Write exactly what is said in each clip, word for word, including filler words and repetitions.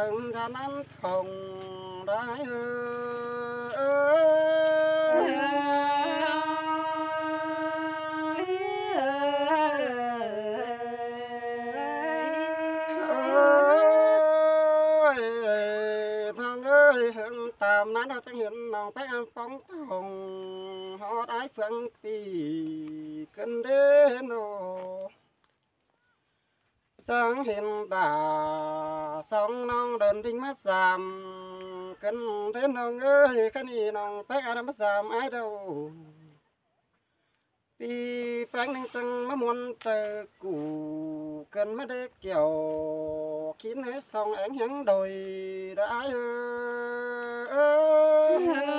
ถึงจะนั้นคงได้เอตามนั้นเราจะเห็นน้องแป้งฟ้องทองฮอดไอ้เฟืองปีกันเด้โนจังเห็นตาสองน้องเดินดิ่งมาสามกันเด้น้องเอ้ยคันนี้น้องแป้งอะไรมาสามไอ้เดาปีแป้งหนึ่งจังมะมวนเจอกูกันไม่ได้เกี่ยวคิดให้สองแองเห็นโดยได้เออ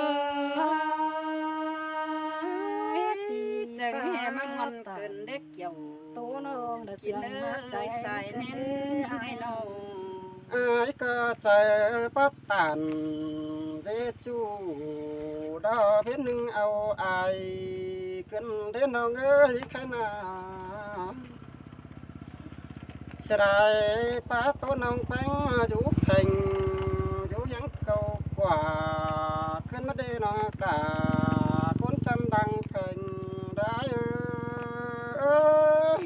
จังแห่มางอนเกินเด็กเกี่ยวโตน้องเด็กเนื้อใส่เน้นให้น้องไอ้ก็ใจปัดตันเจจูดอเพียนหนึ่งเอาไอกันเดินน้องเอ้ยแค่นาสลายป้าตัวน้องแป้งจูเพ่งจูยังเก่ากว่าขึ้นมาได้น้องกาคนจำดังเพ่งได้เออ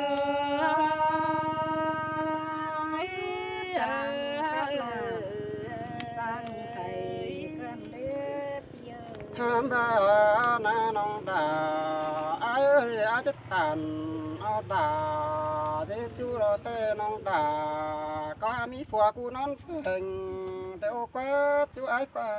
ห้ามด่าน้าน้องด่าไอ้เอ้ยอาจตันเอาด่าเจจูรอเต้น้องด่าก็มีผัวกูนอนเพ่งแต่โอ้ก็จูไอ้ก็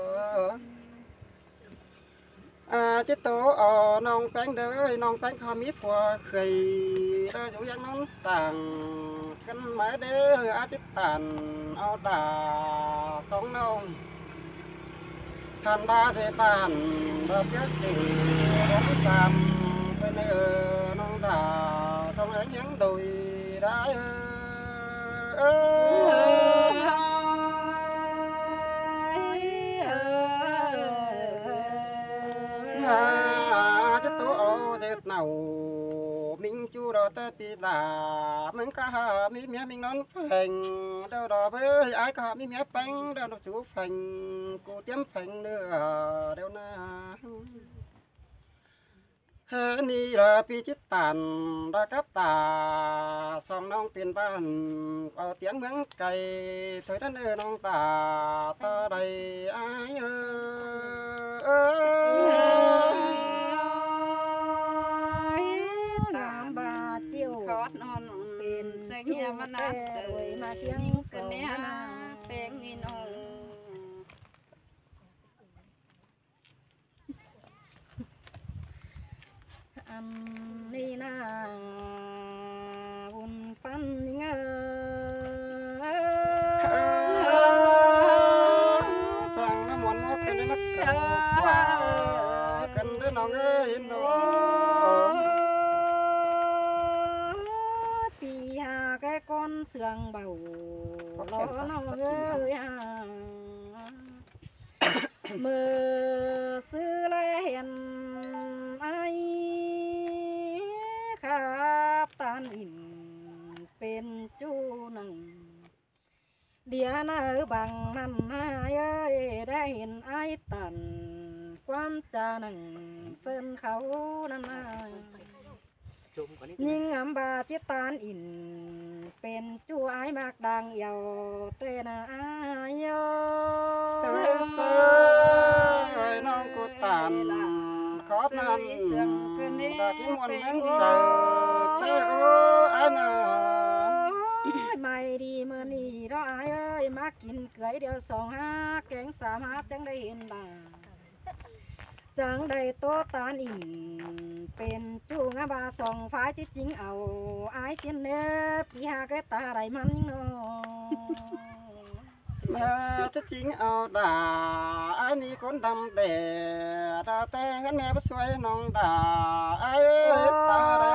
อาจิตโตอ๋อน้องแป้งเด้อน้องแป้งเขามีผัวเคยเด้ออยู่ยังน้องสั่งกันมาเด้ออาจิตตันเอาด่าสองน้องท่านบาเสปานเบิกเยอะสิร้องจำไปเนอน้องด่าสองเอ็งยังดุยได้เออจะตัวเอาเจ็ดเนามิงจูรอแต่ปีดามึงก็หามีเมียมิงนอนเพ่งเดาดอเบ้ยไอ้ก็มีเมียแป้งเดาดอกจูเพ่งกูเตรียมเพ่งเนื้อเดี๋ยวนะเฮ้นี่ละปีจิตตันระกับตาสองน้องเปลี่ยนบ้านเอาเตียงเมืองไก่ถอยท่านเออน้องตาตาใดไอ้เออคอดนอนเป็นเสียมันนักเจอมาเที่ยงกันเนี่ยแป้งนี่น้องอันนี้นะบุญปันเงอจังน้ำมันว่ากันได้นักเก่ากว่ากันได้น้องเอ้ยน้อง con sườn bầu lo nó ơi à mơ xưa lại hẹn ai khắp tan in bên chu nằng địa nở bằng năm ai ơi đã ห็น ai tàn quan cha nằng sơn khấu năm aiยิ่งอำบาจิตานอินเป็นจูไอมากดังเยาวเตนาอายโยเสือเสือน้องกูตันขอนันดากิมวนยังเจอเตโออันน่ะไม่ดีเมื่อนี่เราไอเอ้ยมากินเกลือเดียวสองห้าแกงสามห้าจังได้เห็นด่าจังได้โตตานอินเป็นจูงาบาสองฟ้าที่จริงเอาไอ้เช่นเนื้อปีหาแกตาไรมันเนาะแม่จะจริงเอาด่าไอ้นี่คนดำแดดาแต่งั้นแม่ไปช่วยน้องด่าไอ้ตาไร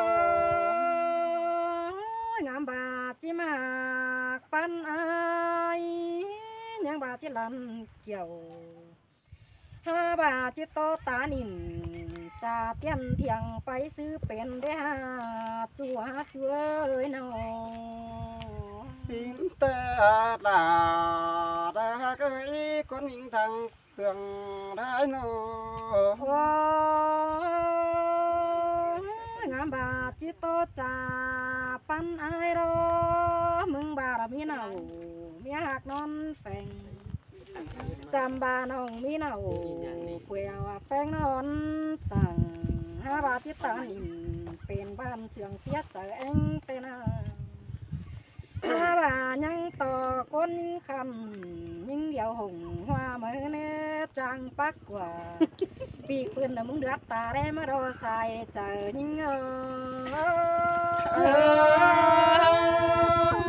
งามบาที่มากปันไอ้ยังบาที่ลำเกี่ยวห้าบาทจิตโตตานินจะเตียนเถียงไปซื้อเป็นได้หาจัวช่วยน้อง xin tê là đã cái con mình thằng sương đã nô โอ้ยงามบาจิโตจาปันไอายรอมึงบาระมีเนาเมียหักนอนแฝงจำบาน้องมีเนาเปลี่ยวแฝงนอนสั่งหาบาจิตานินเป็นบ้านเสียงเสียเสเองเตนาหาบายังต่อก้นยิงคำยิงเดียวหงหัวมือเนื้อจังปักกว่า ปีกปืนน่ะมึงเดือดตาได้มาโดนใส่เจอยิงเออ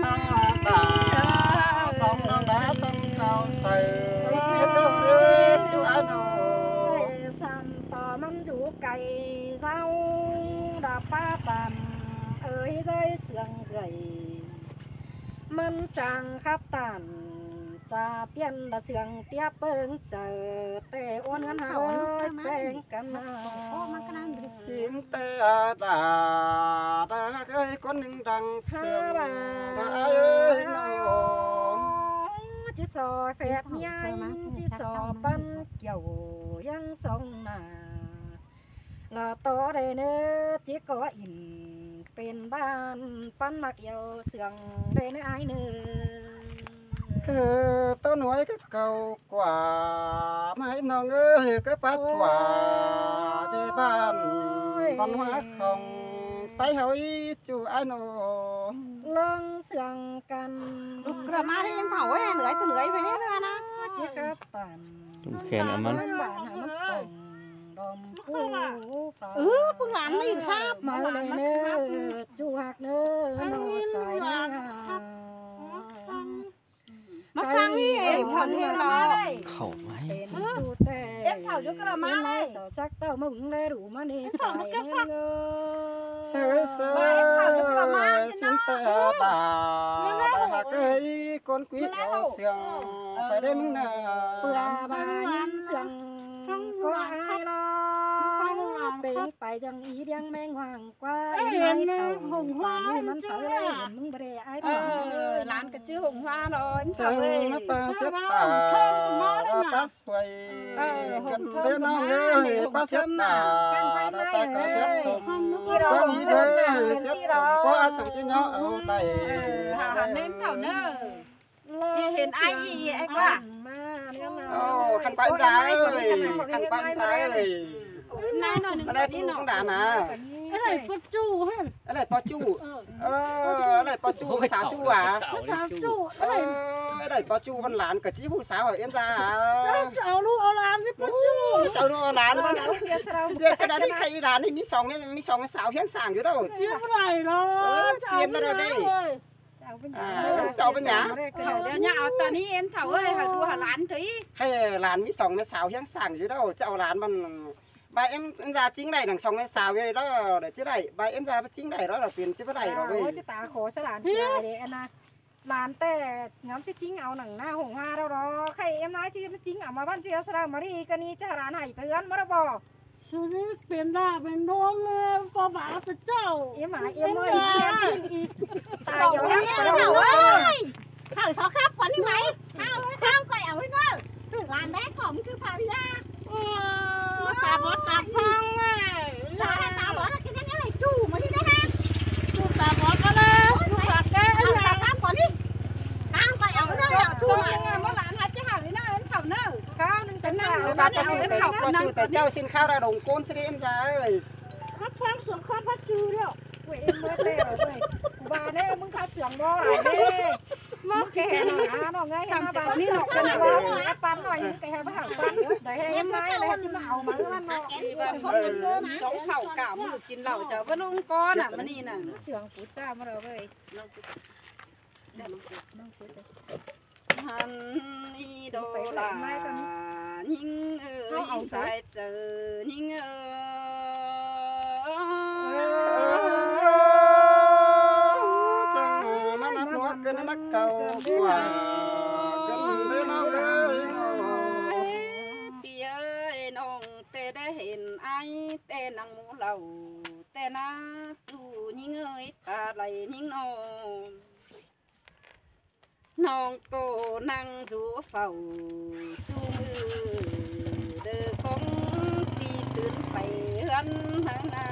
sông non đã tâm cao say biết đâu biết chú ăn đồ สันต่อมันอยู่ไก่เศร้าดาป้าปั่นเอ้ยใจเสียงใจมันจังครับตันจะเตียนดาเสียงเตี้ยเปิงเจอแต่อ้วนกันหาเลยแปลงกันนะ xin tê đã đã cái con mình thằng sương đã ơi nô จิสอแฝดยายจิสอปันเกี่ยวยังทรงหน้าลาต่อได้เนื้อจิก็อินเป็นบ้านปันมักเกี่ยวเสียงได้เนื้อไอเนื้อ cái tao nói cái cầu quả mấy nong ơi cái bát quả chơi ban văn hóa không tay hỏi chú ai nô เรื่องเสียงกันกระมาที่ยังเผาไว้เหลือจะเหลือไปเนี่ยนะจิกับตันจุ่มแขนเอามันบ้านหามันป่องดอมผู้ฟ้าเออพวกหลานไม่ยินครับมาเลยเนื้อจูหักเนื้อโนสายเนื้อมาฟังนี่เองทำเรื่องเราเข่าไว้เป็นตูแต่เอ็มเผายุกระมาเลยสาวซักเต้ามึงเลยดูมานี่สายเนื้อ sơ sơ xin tê đã đã cái con quý yêu sương phải đến nè เปลือกบายินเสียงก็หายรอเป็นไปจังอีเดียงแมงห่างกว่าอีไม้เต่าหงhoaนี่มันเผยเลยมึงบ่ได้ไอ้เอต่ออหลานก็ชื่อหงhoa rồi sương nó pa xếp tà pa xoay gần đến nó ơi pa xếp tà đã ta có xếp sùng có đi về xếp sùng có chẳng chỉ nhỏ ở đây หาเน้นเต่าเนอเห็นไอ้ยี่ไอ้กว่ามาเนี่ยนะ ô khăn quay ra ơi khăn quay ra ơi นายหน่อยหนึ่ง ở đây cũng đã nè ไอ้ไหนฟุตจูเฮ้ย ở đây po chu ờ ở đây po chu xáo chu à สาวจู ờ ở đây po chu văn lán cả chí hú xáo ở yên ra à เอาลูกเอาหลานที่ฟุตจู cháu đưa lán mà เสียสละ giờ sẽ đã đi khai lán thì mi sòng này mi sòng cái xáo hiếng sàng chứ đâu เสียเมื่อไหร่เนาะจะเอาเมื่อไหร่เลยเจ้า à cháu bên nhà เดี๋ยวเนี่ยเอาตอนนี้เอ็มเถาเอ้ยหาดูหาหลานที hay lán mi sòng cái xáo hiếng sàng chứ đâu cháu lán mà bà em em ra chính này đằng sòng cái xáo về đó để chứ này bà em ra chính này đó là tiền chứ này โอ้ rồi ยจะตาขอสลานที่ไรเด้อนะหลานแต่งั้นจะจริงเอาหนังหน้าหงห้าเรารอใครเอ็มน้อยที่จริงเอามาบ้านเสียสละมาดีกันนี่จะหลานให้เพื่อนมาระบอกชีวิตเป็นได้เป็นน้องเลยปอบาจะเจ้าเอ็มหาเอ็มเลยอีกตายเดี๋เดี๋ยยว วนี้นี้เถาเราเอ้ยเถาสอครับก่อนนี่ไหมข้าวเลยข้าวก่อยเอาไว้เนอะหลานแรกของคือฟาริยาตาบอดตาพังเลยตาตาบอดกินยังไงจู่มาที่ได้ฮะจู่ตาบอดก็เลยจู่ตาแก่เอาตาข้ามก่อนนี่ข้าวก่อยเอาเนอะจู่มาเมื่อหลานหาจะหาเลยนะเอ็นเถาเนอะข้าวนึงจะนั่ง bà cho mình phải có chữ tại cháu xin khao ra đồng côn sẽ đi em ra ơi พัดฟังเสียงข้าพัดจูเดียวเว้ยเมื่อเต้เราเลยบ้าเนี่ยมึงขับเสียงบ่หลายเด้มาแก่หนาหน่อยไงมาบ้านนี่หลอกกันว่าแอปปันหน่อยแกมาหาปันเดี๋ยวให้เอ็มไล่เลยที่มาเอามาเอื้อนเนาะจ้องเข่ากะมือกินเหล้าจะว่าน้องก้อนอ่ะมันนี่น่ะเสียงปูจ้ามาเราเลยฮันอีโดลายิงเอ้ยสายเจอยิงเอ้ย mà nó nuốt cái nó mắc cầu quả cái nó nó ơi ปีเอ้ยน้องแต่ได้เห็นไอ้แต่นังหมูเหล่าแต่น่าจูยิงเอ้ยตาไหลยิงน้องน้องโกนั่งจูเฝ้าจูมือเด้อของตีตื่นไปเฮือนหางนา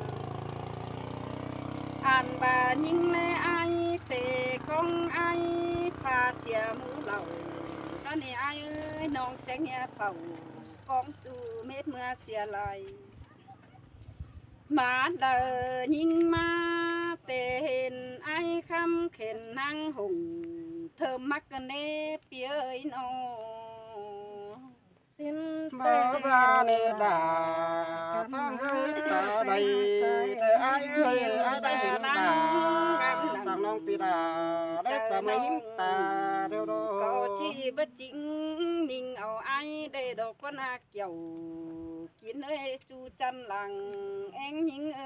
อ่านบายิงแม่ไอเตะของไอพาเสียหมูเหล่าตอนนี้ไอเอ้ยน้องแจ้งเนี่ยเฝ้ากองจูเม็ดเมื่อเสียลายมาเดินยิงมาเตเห็นไอคำเข็นนางหงเธอมักกันเนเปียเอ้ยน้องสิ้นบ่บาเนดาฟังเอ้ยตาใดแต่อายเอ้ยอายได้เห็นดาสามน้องปีดาได้จะไม่ยิ้มตาเดียวดอก็จีบจริงมิงเอาไอได้ดอกก็นาเกี่ยวกินเอ้ยจูจันหลังเอ็งยิงเอ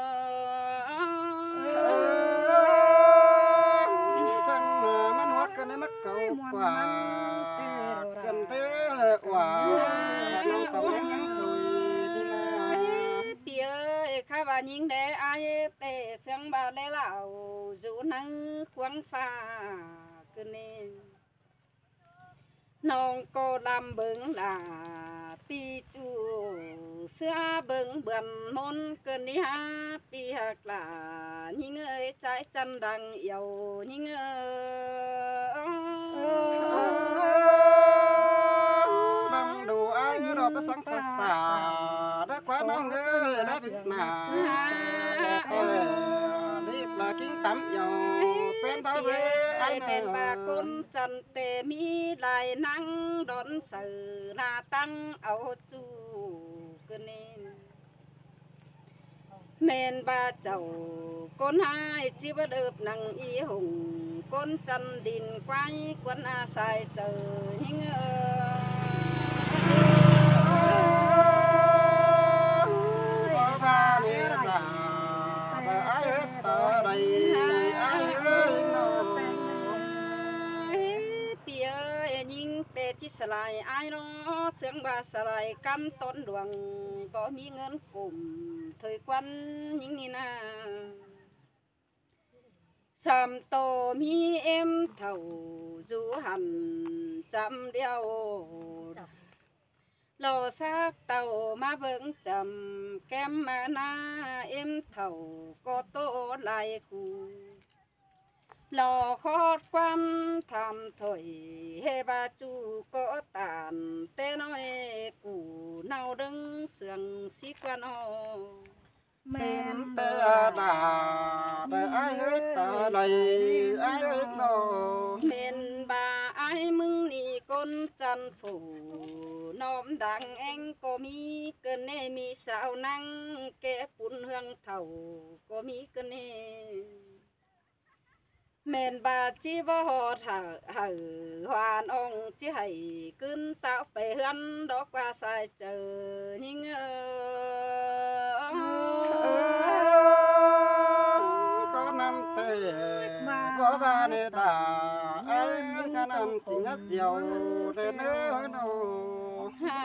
อจังมันหัวกันได้มักเก่ากว่ากันเตะว่าน้องสองยังยังคุยดีนาเปียข้าว่ายิงได้ไอเตะเสียงบาได้เหล่าจูนังควงฟ้ากันเนน้องก็ลำเบิงลาปีจูเสื้อเบิงเบื่อนมนเกินนี่ฮะปีหักลายิงเอ้ยใจจันดังเอี่ยวยิงเอ้ยดังดูอายรอประสังภาษาได้กว่าน้องเอ้ยได้ผิดหนาแต่รีบละกิ้งตั้มยอเป็นเท่าเวไอไอ้เป็นเนบากุนจันเตมีลายนังดอนเสือนาตั้งเอาจูกเนนเมนบาเจ้าก้นหายจีบเดิบนังอีหงก้นจันดินไว้กวนอาศัยเจอหิงเออบ่บาเนดาบ่อายเอ้ยตาใดอายเอ้ยน้องเปียยิงเตจิสลายไอ้น้อเสียงบาสลายกำต้นดวงก็มีเงินกลุ่มถอยควันยิงนี่นาสามโตมีเอ็มเท่าจูหันจำเดียวรอซักเต่ามาเบิ่งจำแก้มมาหน้าเอ็มเท่าก็โตลายคูรอคอดความทำถอยเฮบาจูก็ตานเต้น้อยกูเนาดึงเสียงสิกวนอแม่นแต่ดาแต่อายเอ้ยตาใดอายเอ้ยน้องเป็นบาไอ้มึงนี่ก้นจันฝูน้อมดังเองก็มีเกินเนมีสาวนั่งแก่ปุ่นเฮืองเท่าก็มีเกินเนแม่นบาจีบ่ฮอดหาหาหวานองจีให้ขึ้นเต้าไปเฮือนดอกว่าสายเจอหิงเออก็นั่นเตะบ่บาเนดาไอ้ก็นั่นจริงอะเจียวเตเนื้อโนฮา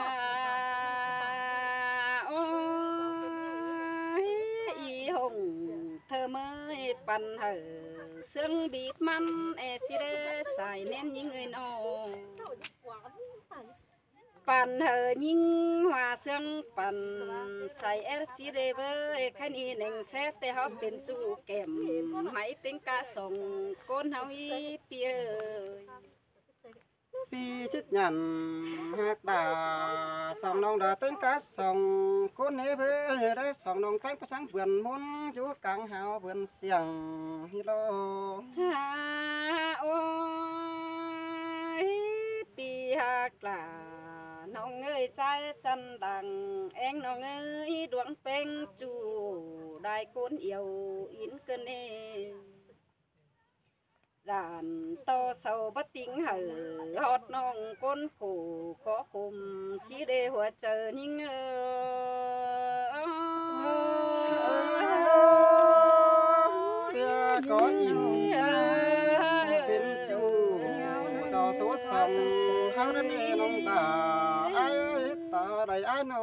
โอ้ยอีหงเธอเมื่อยปันเหอเสียงบีบมันเอสิเรใส่เน้นยิงเอ้ยน้องปันเหอยิงหัวเสียงปันใส่เอสิเรเบยแค่นี้หนึ่งเซตแต่เขาเป็นจูแก้มไม่ติงกะส่งก้นเฮาอีเปียปีจิตยันหักดาสองน้องดาเต้นกะสองคนนี้เพื่อได้สองน้องแป้งประสังเบือนมุนอยู่กลางหาวเบือนเสียงฮิโลฮาโอ้ยปีหากลาน้องเอ้ยใจจันดังเอ็งน้องเอ้ยดวงเป่งจูได้ก้นเอียวอินเกินเอจานโตเสาบติงเหอฮอดน้องก้นขู่ขอคุมสีเดหัวเจอนิ่งเออเพื่อก็อินเป็นจูจอสูสองเฮานั่นเองน้องตาไอ้ตาใดไอ้โน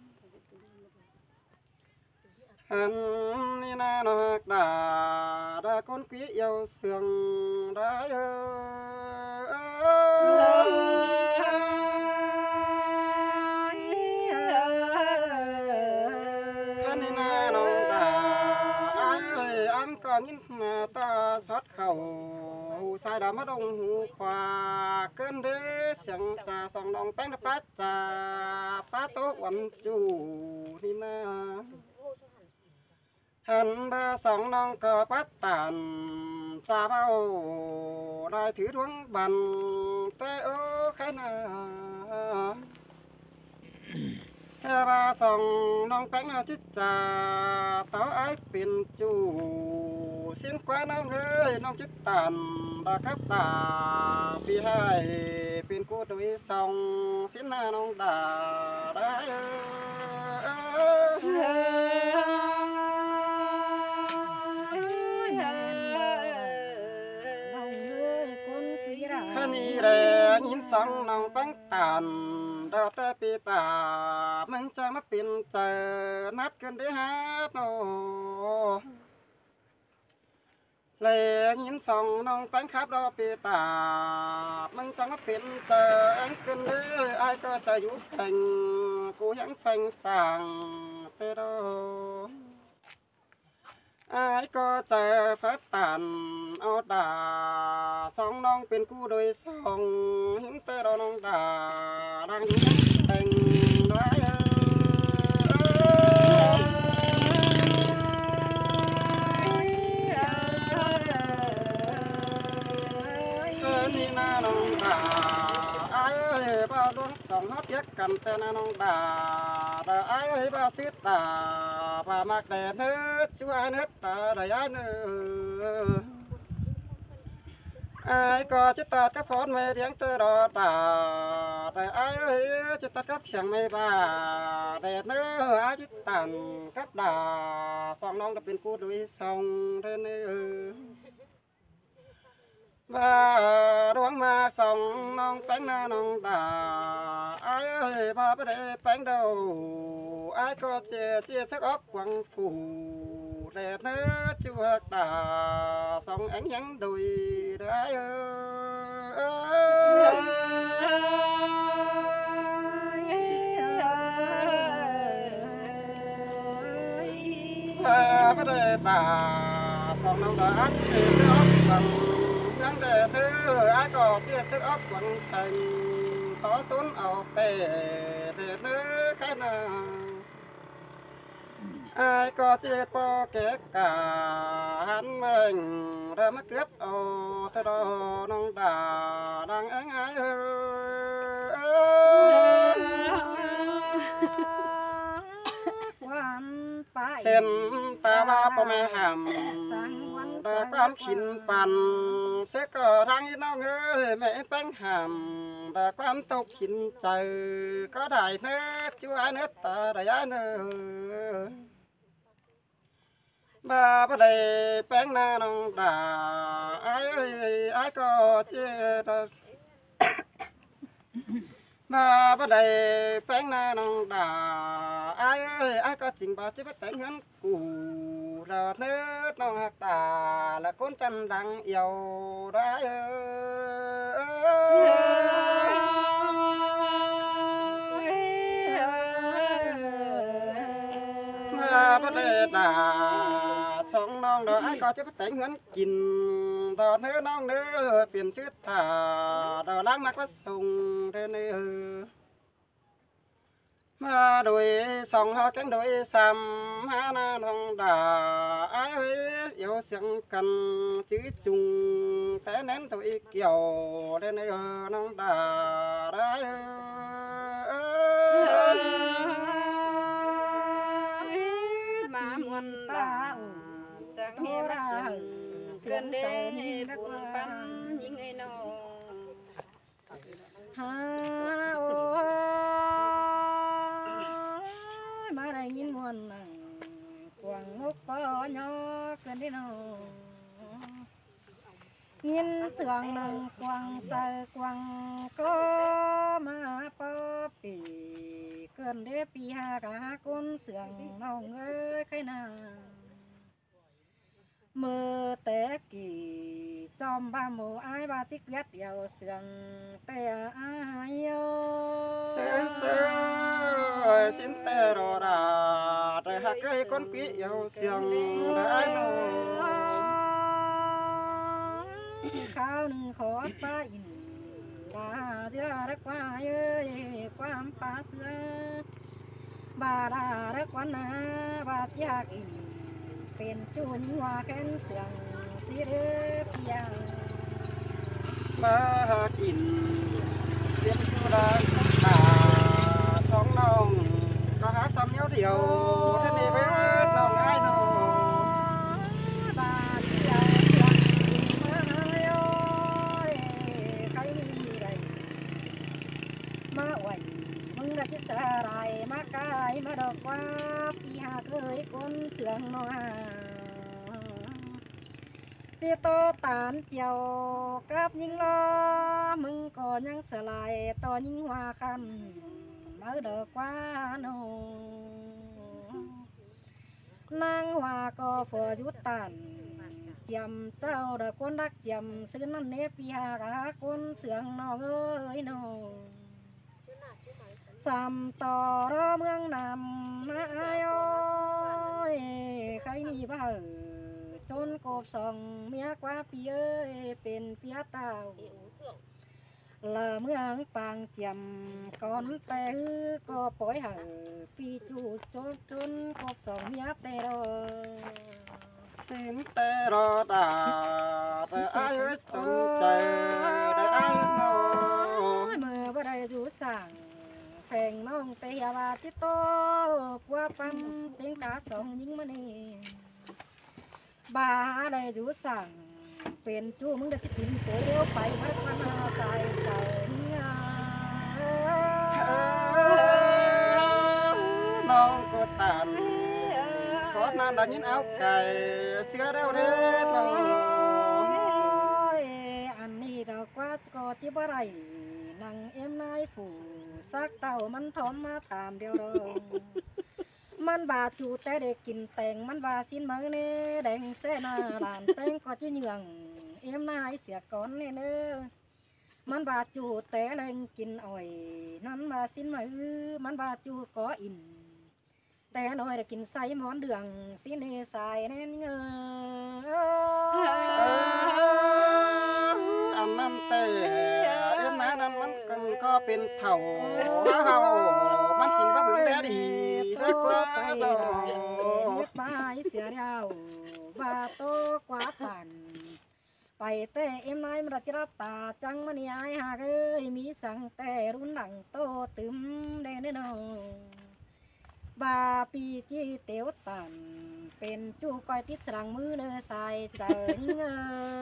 หันนี่นานักดาดา là con quý yêu sương đã thân na nông đà ai ơi em có nhìn ta xót khẩu sai đã mất ông hù khoa cơn đế xiang trà song nong bánh đã phát trà phát tố quần chủ đi na hắn ba song nong cờ bắt tàn xa bao đại thứ thuốc bàn tê ơ khai na ba song nong bánh là chích trà táo ái phiền chủ xin quá nong ơi nong chích tàn đã cấp đà vì hai phiền cô đôi song xin na nong đà đã ni re nhìn song nong bánh tàn đào tê pi tà mình cha mất pin chờ nát cơn đế hát nô lệ nhìn song nong bánh khắp đào pi tà mình cha mất pin chờ anh cơn đế ai có chờ vũ phành cú hãng phành sàng tê đô ai có chờ phát tàn ao đà song nongเป็นคู่โดยสองหินเตอร์นองดาดังอยู่แต่งร้ายเออนี่นาน้องดาไอ้เอ้ยบ้าดวงสองนัดเย็กกันแต่นาน้องดาดาไอ้เอ้ยบ้าซิดดาบ้ามักแดดเนื้อช่วยเนื้อตาได้ไอ้เนื้อai có chết tạt các con mê tiếng tơ đỏ tà tại ai ơi chết tạt các hiền mê bà để nữa ai chết tàn các đà song nong đãเป็นคู่đôi song thế nữa và đoán mà song nong bánh na nong đà ai ơi bà bắt để bánh đầu ai có chia chia sắc óc quăng phủ để nó chưa đà song ánh nhắn đôi đấy ơi bắt để bà song nong đã chia sắc óc quăng nhắn để thứ ai có chia sắc óc quăng thành có xuống ao bể để nó cái nào ai có chia po kẻ cả hắn mình ra mất cướp ô thế đó nông đà đang áng ái sen ta ba po mẹ hàm đã quan khinh bàn sẽ có thằng nó ngơi mẹ bánh hàm đã quan tục khinh trời có đại nước chú ai nước ta đại ai nước bà bà đây bánh na nong đà ai ơi ai có chia ta bà bà đây bánh na nong đà ai ơi ai có trình bà chứ bắt đánh hắn cù là nước nong hạt tà là con chân đang yêu đấy bà đây đà song nong đó ai có chứ bắt đánh hắn kín đó nước nong nữa phiền chữ thả đó láng mắt bắt sùng thế nữa mà đôi song hoa cánh đôi sam ha na nong đà ai ơi yêu xiang cần chữ chung té nén tôi kiểu lên đây nong đà đấy mà muôn ta chẳng nghe mà cơn đê buồn bắn những ngày nào ha ôi mà đây nhìn muôn quăng ngốc có nhỏ cơn đê nào nhìn sương nằng quăng trời quăng có mà po pì cơn đê pi ha cả con sương nong ơi cái nào mơ té kỳ trong ba mồ ai ba tích viết điều sườn té ai sơ sơ xin tê rò đà đời hạ cây con quý yêu xiềng đời ai nô khao nương khó ba in bà giữa đất qua ơi qua ba xưa bà đã đất quan na bà tiếc inเป็นจูนิว่าแค้นเสียงสีเดือเพียงมากินเรียนอยู่ได้ตาสองน้องก็หาจำเนี้ยวเดียวท่านนี่ไปน้องไอ้น้องบาดเสียงเสียงมาโอ้ยใครมีไรมาไหวมึงรักสลายมากายมาดอกว่าปีหาเคยคนเสียงน้อยเจโตตานเจียวกับยิงล้อมึงก็ยังสลายต่อยิงว่าคำมาดอกว่าโนนางว่าก็ฝอยุตันเจียมเจ้าดอกคนรักเจียมซื้อนั่นเนปีหากาคนเสียงนองเอ้ยโนสามต่อรอเมืองนำมาอ้อยใครนี่บ้าจนกบสองเมียกว่าปีเอ้ยเป็นเปียเต้าละเมืองปางเจียมก่อนแต่ก็ปล่อยห่างปีจูจนจนกบสองเมียแต่รอ xin tê rò đà đời ai ơi chân trời đời ai nô เมื่อบ่ได้รู้สั่งแพงน้องเตียว่าที่โตกว่าปั๊มเตียงตาสองยิงมานี่บาได้รู้สั่งเป็นจู้มึงได้คิดถึงโตไปพัฒนาใจใจเนี่ยน้องก็ตันขอนานได้ยินเอาไก่เสือเร็วเด้อน้องอันนี้ดอกว่าก็ที่บ่ไรนั่งเอ็มนายฝูซักเต่ามันถอมมาถามเดียวรอมันบาจูแต่เด็กกินแตงมันบาสินมือเน่แดงเสนาลานแตงก็ที่เหนืองเอ็มนายเสียก่อนเน่เน้อมันบาจูแต่เล่งกินอ่อยนั้นบาสินมือมันบาจูก็อินแต่น้อยได้กินใส่หมอนเดืองสิเนสายแน่นเงออันนั้นเตะเอ็มนั้นนั้นมันกันก็เป็นเถ่าเฮามันกินบ่ถึงแต่ดีแต่กว่าดอกเรียกไม้เสียดาวบาโตกว่าปันไปแต่เอ็มนายมันจะรับตาจังมันยายหากเอ้ยมีสั่งแต่รุ่นหลังโตตึมเดนเนาบาปีจีเตียวตันเป็นจูก้อยติดสลังมือเนื้อใส่ใจเงอ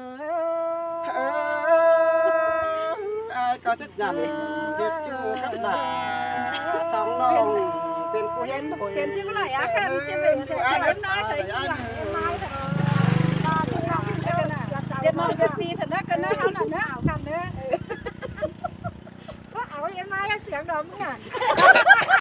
ai có chất nhằn chết chú cấp đà sóng đôngเป็นกูเห็นเป็นชื่ออะไรอะค่ะชื่อเป็นชื่ออะไรน้อยเคยกินหลังเอ็มไอ